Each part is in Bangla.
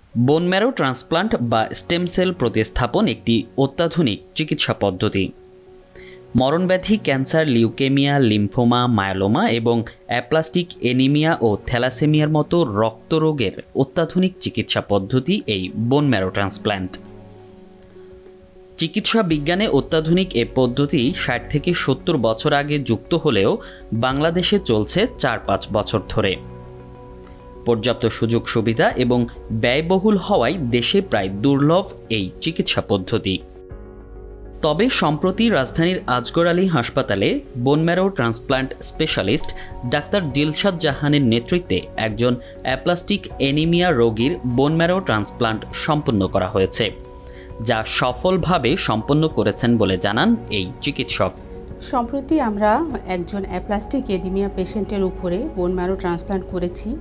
বোন ম্যারো ট্রান্সপ্লান্ট বা স্টেম সেল প্রতিস্থাপন একটি অত্যাধুনিক চিকিৎসা পদ্ধতি। মরণব্যাধি, ক্যান্সার, লিউকেমিয়া, লিম্ফোমা, মায়োলোমা এবং অ্যাপ্লাস্টিক এনিমিয়া ও থ্যালাসেমিয়ার মতো রক্তরোগের অত্যাধুনিক চিকিৎসা পদ্ধতি এই বোন ম্যারো ট্রান্সপ্ল্যান্ট। চিকিৎসা বিজ্ঞানে অত্যাধুনিক এ পদ্ধতি ৬০ থেকে ৭০ বছর আগে যুক্ত হলেও বাংলাদেশে চলছে ৪-৫ বছর ধরে। পর্যাপ্ত সুযোগ সুবিধা এবং ব্যয়বহুল হওয়ায় দেশে প্রায় দুর্লভ এই চিকিৎসা পদ্ধতি। তবে সম্প্রতি রাজধানীর আজগর আলী হাসপাতালে bone marrow transplant specialist doctor Dilshad জাহানের নেতৃত্বে একজন অ্যাপ্লাস্টিক এনিমিয়া রোগীর বোন ম্যারো ট্রান্সপ্লান্ট সম্পন্ন করা হয়েছে, যা সফলভাবে সম্পন্ন করেছেন বলে জানান এই চিকিৎসক। সম্প্রতি আমরা একজন অ্যাপ্লাস্টিক এনিমিয়া পেশেন্টের উপরে বোন ম্যারো ট্রান্সপ্লান্ট করেছি।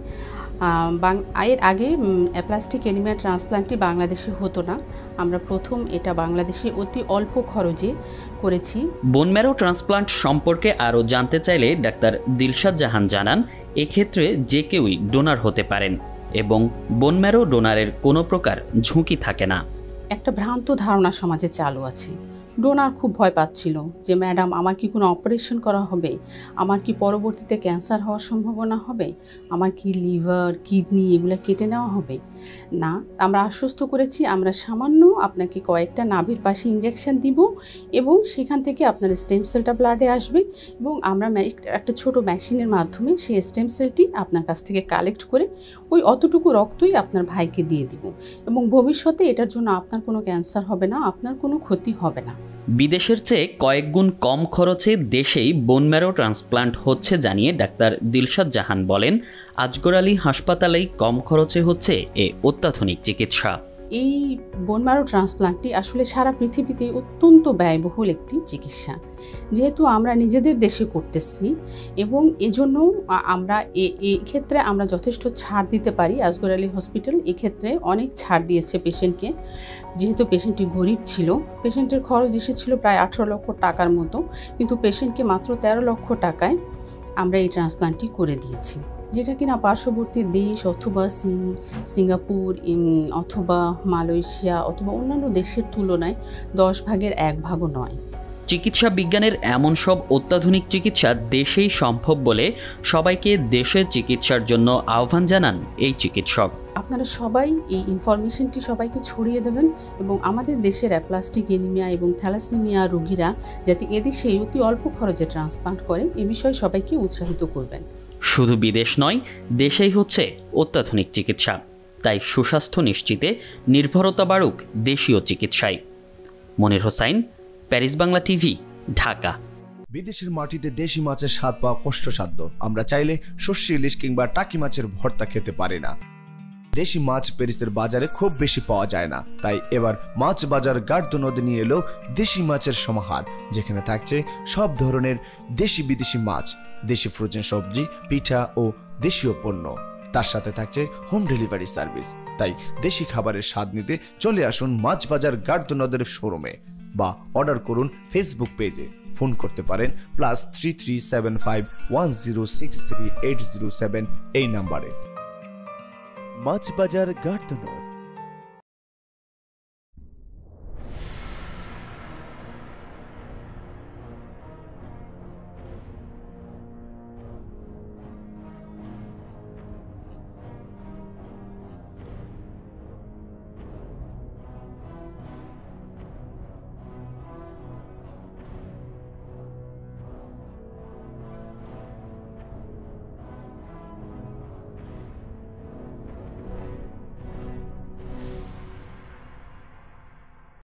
এর আগে অ্যাপ্লাস্টিক এনিমিয়া ট্রান্সপ্লান্টটি বাংলাদেশে হতো না। আমরা প্রথম এটা বাংলাদেশে অতি অল্প খরচে করেছি। বোন ম্যারো ট্রান্সপ্লান্ট সম্পর্কে আরও জানতে চাইলে ডাক্তার দিলশাদ জাহান জানান, এক্ষেত্রে যে কেউই ডোনার হতে পারেন এবং বোন ম্যারো ডোনারের কোনো প্রকার ঝুঁকি থাকে না। একটা ভ্রান্ত ধারণা সমাজে চালু আছে। ডোনার খুব ভয় পাচ্ছিল যে ম্যাডাম আমার কি কোনো অপারেশন করা হবে, আমার কি পরবর্তীতে ক্যান্সার হওয়ার সম্ভাবনা হবে, আমার কি লিভার, কিডনি এগুলো কেটে নেওয়া হবে। না, আমরা আশ্বস্ত করেছি আমরা সামান্য আপনাকে কয়েকটা নাভির পাশে ইঞ্জেকশন দিব এবং সেখান থেকে আপনার স্টেম সেলটা ব্লাডে আসবে এবং আমরা একটা ছোট মেশিনের মাধ্যমে সেই স্টেম সেলটি আপনার কাছ থেকে কালেক্ট করে ওই অতটুকু রক্তই আপনার ভাইকে দিয়ে দিব এবং ভবিষ্যতে এটার জন্য আপনার কোনো ক্যান্সার হবে না, আপনার কোনো ক্ষতি হবে না। বিদেশের চেয়ে কয়েক গুণ কম খরচে দেশেই বোন ম্যারো ট্রান্সপ্লান্ট হচ্ছে জানিয়ে ডাক্তার দিলশাদ জাহান বলেন, আজগর আলী হাসপাতালেই কম খরচে হচ্ছে এ অত্যাধুনিক চিকিৎসা। এই বোন ম্যারো ট্রান্সপ্লান্টটি আসলে সারা পৃথিবীতে অত্যন্ত ব্যয়বহুল একটি চিকিৎসা। যেহেতু আমরা নিজেদের দেশে করতেছি এবং এজন্য আমরা এই ক্ষেত্রে আমরা যথেষ্ট ছাড় দিতে পারি। আজগর আলী হসপিটাল এক্ষেত্রে অনেক ছাড় দিয়েছে পেশেন্টকে। যেহেতু পেশেন্টটি গরিব ছিল, পেশেন্টের খরচ এসেছিল প্রায় ১৮ লক্ষ টাকার মতো, কিন্তু পেশেন্টকে মাত্র ১৩ লক্ষ টাকায় আমরা এই ট্রান্সপ্লান্টটি করে দিয়েছি, যেটা কিনা পার্শ্ববর্তী দেশ অথবা সিঙ্গাপুর অথবা মালয়েশিয়া অথবা অন্যান্য দেশের তুলনায় ১০ ভাগের ১ ভাগও নয়। চিকিৎসা বিজ্ঞানের এমন সব অত্যাধুনিক চিকিৎসা দেশেই সম্ভব বলে সবাইকে দেশের চিকিৎসার জন্য আহ্বান জানান এই চিকিৎসক। আপনারা সবাই এই ইনফরমেশনটি সবাইকে ছড়িয়ে দেবেন এবং আমাদের দেশের অ্যাপ্লাস্টিক এনিমিয়া এবং থ্যালাসেমিয়া রোগীরা যাতে এদেশেই অতি অল্প খরচে ট্রান্সপ্লান্ট করে এ বিষয়ে সবাইকে উৎসাহিত করবেন। শুধু বিদেশ নয়, দেশেই হচ্ছে অত্যাধুনিক চিকিৎসা, তাই সুস্বাস্থ্য নিশ্চিতে নির্ভরতা বাড়ুক দেশীয় চিকিৎসায়। Monir Hossain, Paris Bangla TV, Dhaka. বিদেশের মাটিতে দেশি মাছের স্বাদ পাওয়া কষ্টসাধ্য। আমরা চাইলে সর্ষে ইলিশ কিংবা টাকি মাছের ভর্তা খেতে পারি না। দেশি মাছ প্যারিসের বাজারে খুব বেশি পাওয়া যায় না, তাই এবার মাছ বাজার গার্দ নদী নিয়ে এলো দেশি মাছের সমাহার, যেখানে থাকছে সব ধরনের দেশি বিদেশি মাছ, দেশি ফ্রোজেন সবজি, পিঠা ও দেশীয় পণ্য। তার সাথে থাকছে হোম ডেলিভারি সার্ভিস। তাই দেশি খাবারের স্বাদ নিতে চলে আসুন মাছ বাজার গার্দ নদের শোরুমে বা অর্ডার করুন ফেসবুক পেজে। ফোন করতে পারেন +337510638007 এই নাম্বারে। মাছ বাজার গার্দ নদ।